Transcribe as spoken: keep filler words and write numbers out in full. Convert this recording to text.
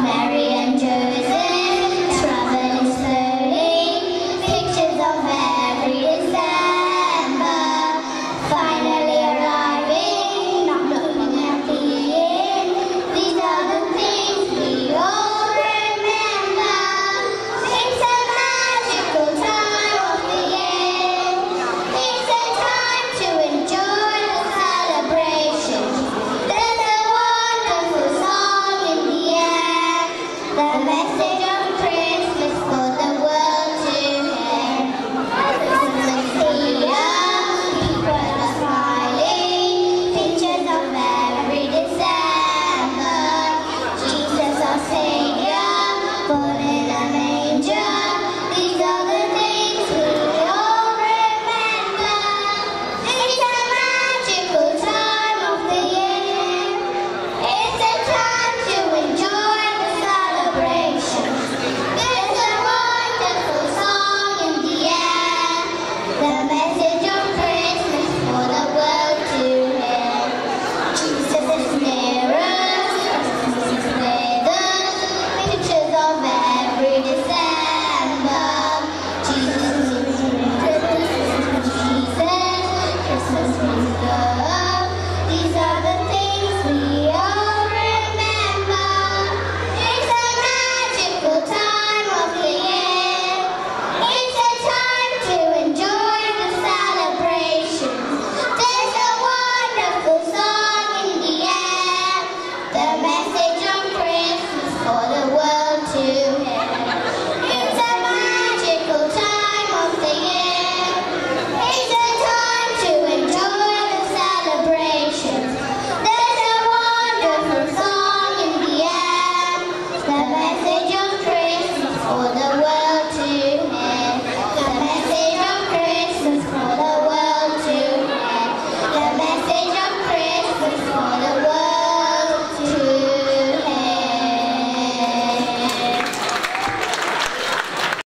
Mary and Joseph traveling slowly, pictures of every December, finally arriving, not looking at the inn. These are the things we all remember. It's a magical time of the year. It's a time to enjoy the celebration. There's a wonderful song in the air, the message of Christmas for the world to hear. Christmas here, people are smiling, pictures of every December. Jesus our Savior, born in a manger. These are the things we all remember. It's a magical time of the year. It's a time to enjoy the celebration. There's a wonderful song in the air, the message of Christmas for the world to hear. Jesus is near us, Christmas is with us, pictures of every December. Jesus is Christmas, Jesus, Christmas means love. These are the things we all remember. It's a magical time of the year. It's a time to enjoy the celebration. There's a wonderful song in the air, the message of Christmas for the world to hear. It's a magical time of the year. It's a time to enjoy the celebration. There's a wonderful song in the air, the message of Christmas for the